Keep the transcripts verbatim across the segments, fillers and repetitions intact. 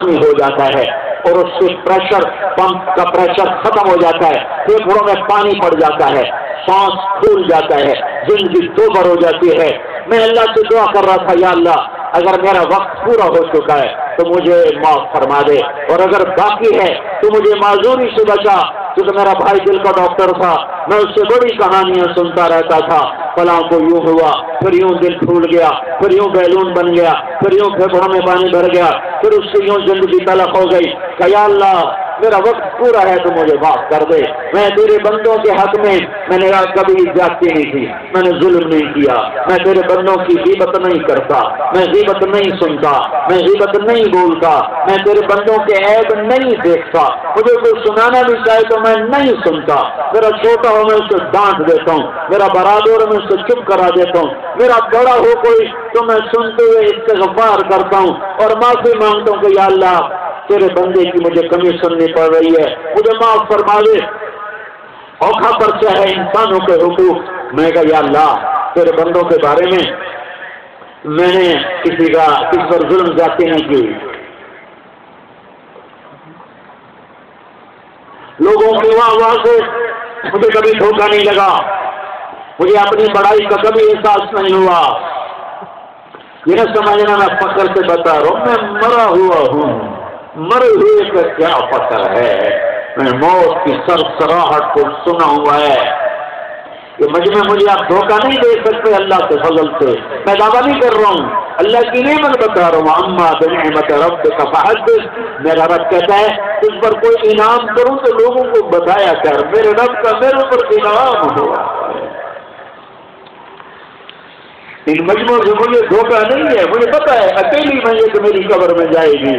ہو جاتا ہے اور اس سے پریشر پمپ کا پریشر ختم ہو جاتا ہے، پھیپھڑوں میں پانی پڑ جاتا ہے، سانس پھول جاتا ہے، زندگی دوبر ہو جاتی ہے۔ میں اللہ سے دعا کر رہا تھا، یا اللہ اگر میرا وقت پورا ہو چکا ہے تو مجھے معاف فرما دے، اور اگر باقی ہے تو مجھے معذوری سے بچا، کیونکہ میرا بھائی دل کا ڈاکٹر تھا، میں اس سے بڑی کہانیاں سنتا رہتا تھا، فلاں کو یوں ہوا، پھر یوں دل پھول گیا، پھر یوں بیلون بن گیا، پھر یوں پھیپھڑوں میں پانی بھر گیا، پھر اس سے یوں زندگی تلخ ہو گئی کہ یا اللہ میرا وقت پورا ہے تو مجھے معاف کر دے، میں تیرے بندوں کے حق میں میں نے کبھی زیادتی نہیں کی، میں نے ظلم نہیں کیا، میں تیرے بندوں کی غیبت نہیں کرتا، میں غیبت نہیں سنتا، میں غیبت نہیں بولتا، میں تیرے بندوں کے عیب نہیں دیکھتا، مجھے کوئی سنانا بھی چاہے تو میں نہیں سنتا، میرا چھوٹا ہو میں اسے ڈانٹ دیتا ہوں، میرا برادر ہو میں اسے چپ کرا دیتا ہوں، میرا بڑا ہو کوئی تو میں سنتے ہوئے استغفار کرتا ہوں اور معافی مانگتا ہوں کہ یا اللہ تیرے بندے کی مجھے کمی سننی پڑ رہی ہے، مجھے معاف فرما دے، اوکھا پرچہ ہے انسانوں کے حقوق، میں کہا یا اللہ تیرے بندوں کے بارے میں میں نے کسی کا کسی پر ظلم زیادتی نہیں کی، لوگوں کی واہ واہ سے مجھے کبھی دھوکہ نہیں لگا، مجھے اپنی بڑائی کا کبھی احساس نہیں ہوا، یہ نہ سمجھنا میں فخر سے بتا رہا ہوں، میں مرا ہوا ہوں، مرے ہوئے کا کیا فخر ہے، میں موت کی سرسراہٹ کو سنا ہوا ہے، کہ مجھ میں مجھے آپ دھوکہ نہیں دے سکتے اللہ کے فضل سے، میں دعویٰ نہیں کر رہا ہوں، اللہ کی نعمت بتا رہا ہوں، اما بنعمت ربک فحدث، میرا رب کہتا ہے اس پر کوئی انعام کروں تو لوگوں کو بتایا کر، میرے رب کا میرے اوپر انعام ہوا، ان مجموع سے مجھے دھوکہ نہیں ہے، مجھے پتا ہے اکیلی میت میری قبر میں جائے گی،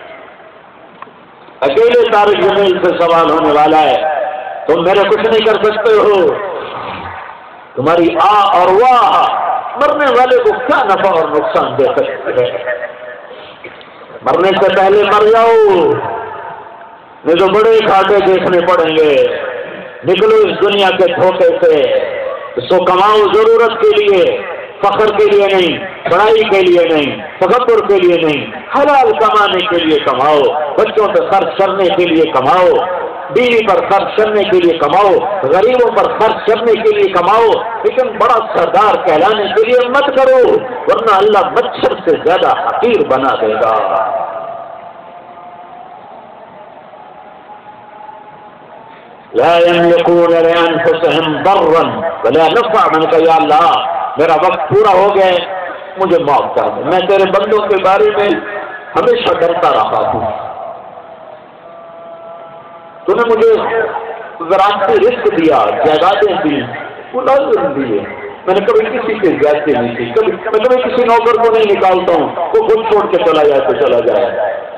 اکیلے طارق جمیل سے سوال ہونے والا ہے، تم میرے کچھ نہیں کر سکتے ہو، تمہاری آ اور واہ مرنے والے کو کیا نفع اور نقصان دے سکتے ہیں، مرنے سے پہلے مر جاؤ نہیں تو بڑے کھاٹے دیکھنے پڑیں گے، نکلو اس دنیا کے دھوکے سے، اس کو کماؤ ضرورت کے لیے، فخر کے لیے نہیں، بڑائی کے لیے نہیں، تکبر کے لیے نہیں، حلال کمانے کے لیے کماؤ، بچوں سے خرچ کرنے کے لیے کماؤ، بیوی پر خرچ کرنے کے لیے کماؤ، غریبوں پر خرچ کرنے کے لیے کماؤ، لیکن بڑا سردار کہلانے کے لیے مت کرو، ورنہ اللہ مچھر سے زیادہ حقیر بنا دے گا۔ لا يملكون لأنفسهم ضرا ولا نفعا، من کہ یا اللہ میرا وقت پورا ہو گیا، مجھے معاف کر دے، میں تیرے بندوں کے بارے میں ہمیشہ ڈرتا رہا ہوں، تو نے مجھے زراعتی رزق دیا، جائیدادیں دی، ملازم دیے، میں نے کبھی کسی سے زیادتی نہیں کی، کبھی میں کبھی کسی نوکر کو نہیں نکالتا ہوں، وہ خود چھوڑ کے چلا جائے تو چلا جائے،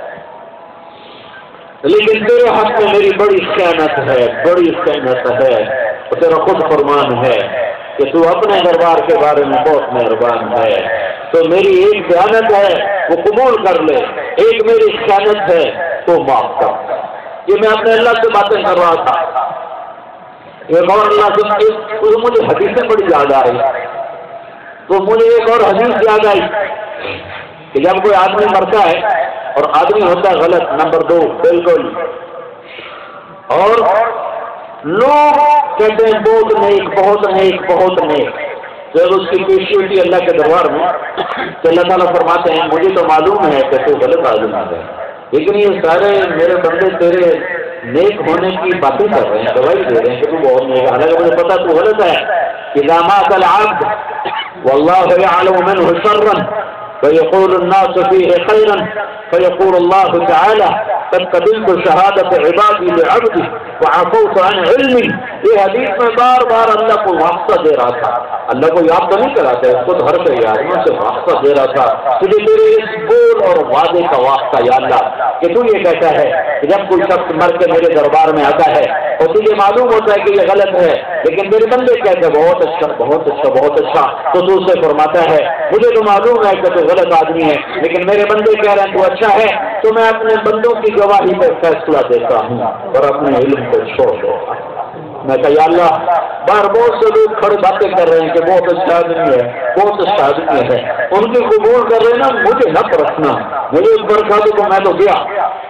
لیکن تیرے حق میں میری بڑی خیانت ہے، بڑی خیانت ہے، اور تیرا خود فرمان ہے کہ تو اپنے دربار کے بارے میں بہت مہربان ہے، تو میری ایک خیانت ہے وہ قبول کر لے، ایک میری خیانت ہے تو معاف کر۔ یہ میں اپنے اللہ سے باتیں کر رہا تھا، ایک اور اللہ سے مجھے حدیثیں بڑی یاد آ رہی، تو مجھے ایک اور حدیث یاد آئی کہ جب کوئی آدمی مرتا ہے اور آدمی ہوتا ہے غلط، نمبر دو بالکل، اور لوگ کہتے ہیں بہت نیک بہت نیک بہت نیک، جب اس کی پیشی ہوتی ہے اللہ کے دربار میں تو اللہ تعالیٰ فرماتے ہیں مجھے تو معلوم ہے کہ تو غلط آدمی ہے، لیکن یہ سارے میرے بندے تیرے نیک ہونے کی باتیں کر رہے ہیں، گواہی دے رہے ہیں کہ تو بہت نیک ہے، حالانکہ مجھے پتا تو غلط ہے۔ اذا مات العبد والله يعلم منه شرا فيقول الناس فيه خيرا فيقول الله تعالى قد قبلت شهادة عبادي لعبدي وعفوت عن علمي۔ یہ حدیث میں بار بار اللہ کو واسطہ دے رہا تھا، اللہ کو یاد تو نہیں کراتا ہے، خود ہر سے یاد میں سے واسطہ دے رہا تھا، تجھے تیرے اس بول اور وعدے کا واسطہ یا اللہ کہ تو یہ کہتا ہے کہ جب کوئی شخص مر کے میرے دربار میں آتا ہے اور تجھے معلوم ہوتا ہے کہ یہ غلط ہے، لیکن میرے بندے کہتے ہیں بہت اچھا بہت اچھا بہت اچھا، تو تو اسے فرماتا ہے مجھے تو معلوم ہے کہ تو غلط آدمی ہے، لیکن میرے بندے کہہ رہے ہیں تو اچھا ہے، تو میں اپنے بندوں کی گواہی پر فیصلہ دیتا ہوں اور اپنے علم کو چھوڑ دیتا ہوں۔ میں کہا یا اللہ باہر بہت سے لوگ کھڑے باتیں کر رہے ہیں کہ بہت اچھا آدمی ہے بہت اچھا آدمی ہے، ان کی قبول کر رہے نا، مجھے نہ پرکھنا، مجھے اس برکھا دو تو میں تو گیا،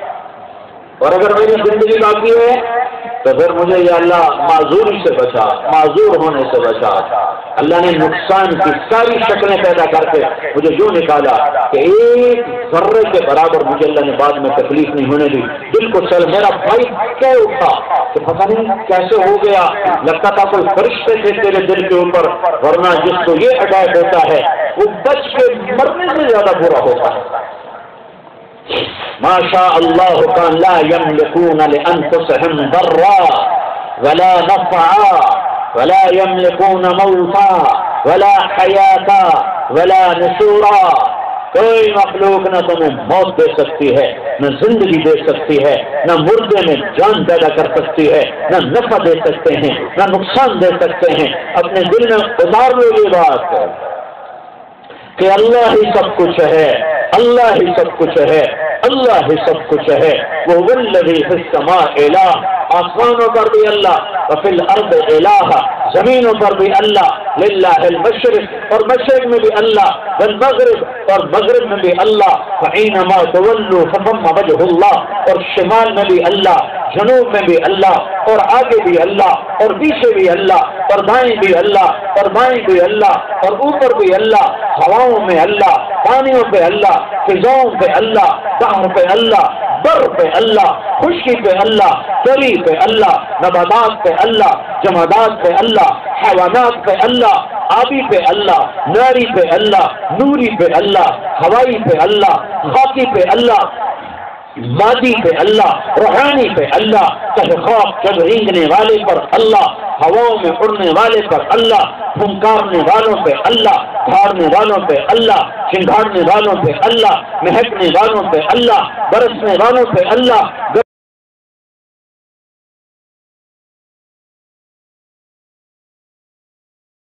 اور اگر میری زندگی باقی ہے تو پھر مجھے یا اللہ معذوری سے بچا، معذور ہونے سے بچا۔ اللہ نے نقصان کی ساری شکلیں پیدا کر کے مجھے یوں نکالا کہ ایک ذرے کے برابر مجھے اللہ نے بعد میں تکلیف نہیں ہونے دی۔ دل کو چل میرا بھائی کیا اٹھا کہ پتہ نہیں کیسے ہو گیا، لگتا تھا کوئی فرشتے تھے تیرے دل کے اوپر، ورنہ جس کو یہ اٹیک ہوتا ہے وہ بچ کے مرنے سے زیادہ برا ہوتا ہے۔ ما شاء اللہ کان لا یملکون لانفسهم ضرا ولا نفعا ولا یملکون موتا ولا حیاتا ولا نشورا، کوئی مخلوق نہ تمہیں موت دے سکتی ہے، نہ زندگی دے سکتی ہے، نہ مردے میں جان پیدا کر سکتی ہے، نہ نفع دے سکتے ہیں، نہ نقصان دے سکتے ہیں۔ اپنے دل میں اتار لو یہ بات کہ اللہ ہی سب کچھ ہے، اللہ ہی سب کچھ ہے، اللہ ہی سب کچھ ہے۔ وہ والذی فی السماء الہ، آسمانوں پر بھی اللہ، وفی الارض الہ، زمینوں پر بھی اللہ، للہ المشرق، اور مشرق میں بھی اللہ، والمغرب، اور مغرب میں بھی اللہ، فإنما تولوا فثم وجہ اللہ، اور شمال میں بھی اللہ، جنوب میں بھی اللہ، اور آگے بھی اللہ، اور پیچھے بھی اللہ، اور دائیں بھی اللہ، اور بائیں بھی اللہ، اور اوپر بھی اللہ، ہواؤں میں اللہ، پانیوں پہ اللہ، فضاؤں پہ اللہ، بحر پہ اللہ، بر پہ اللہ، خشکی پہ اللہ، تری پہ اللہ، نباتات پہ اللہ، جمادات پہ اللہ، حیوانات پہ اللہ، آبی پہ اللہ، ناری پہ اللہ، نوری پہ اللہ، ہوائی پہ اللہ، خاکی پہ اللہ، مادی پہ اللہ، روحانی پہ اللہ، چاہے خواب چل رینگنے والے پر اللہ، ہواؤں میں اڑنے والے پر اللہ، پھنکارنے والوں پہ اللہ، دھاڑنے والوں پہ اللہ، چنگھاڑنے والوں پہ اللہ، مہکنے والوں پہ اللہ، برسنے والوں پہ اللہ،